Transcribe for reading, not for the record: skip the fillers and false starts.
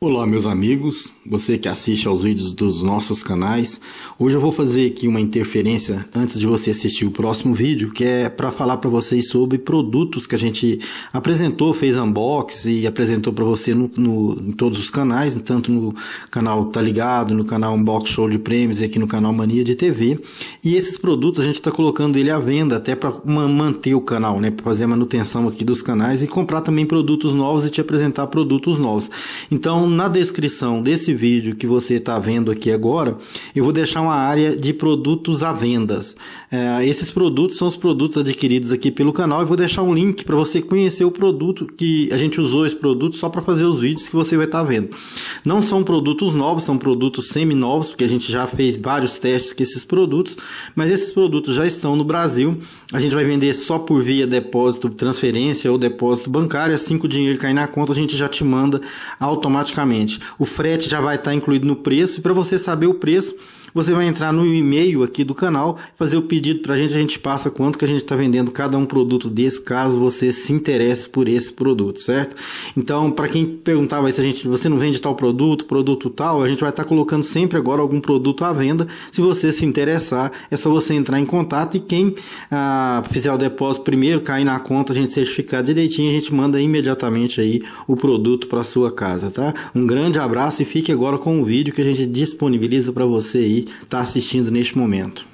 Olá meus amigos, você que assiste aos vídeos dos nossos canais. Hoje eu vou fazer aqui uma interferência antes de você assistir o próximo vídeo, que é para falar para vocês sobre produtos que a gente apresentou, fez unboxing e apresentou para você em todos os canais, tanto no canal Tá Ligado, no canal Unbox Show de Prêmios e aqui no canal Mania de TV. E esses produtos a gente está colocando ele à venda até para manter o canal, né, para fazer a manutenção aqui dos canais e comprar também produtos novos e te apresentar produtos novos. Então, na descrição desse vídeo que você está vendo aqui agora, eu vou deixar uma área de produtos à venda. Esses produtos são os produtos adquiridos aqui pelo canal e vou deixar um link para você conhecer o produto que a gente usou esse produto só para fazer os vídeos que você vai estar vendo. Não são produtos novos, são produtos semi-novos, porque a gente já fez vários testes com esses produtos, mas esses produtos já estão no Brasil. A gente vai vender só por via depósito, transferência ou depósito bancário. Assim que o dinheiro cair na conta, a gente já te manda automaticamente. O frete já vai estar incluído no preço, e para você saber o preço, você vai entrar no e-mail aqui do canal, fazer o pedido para a gente passa quanto que a gente está vendendo cada um produto desse, caso você se interesse por esse produto, certo? Então, para quem perguntava se você não vende tal produto tal, a gente vai estar colocando sempre agora algum produto à venda. Se você se interessar, é só você entrar em contato e quem fizer o depósito primeiro, cair na conta, a gente certificar direitinho, a gente manda imediatamente aí o produto para sua casa, tá? Um grande abraço e fique agora com o vídeo que a gente disponibiliza para você aí tá assistindo neste momento.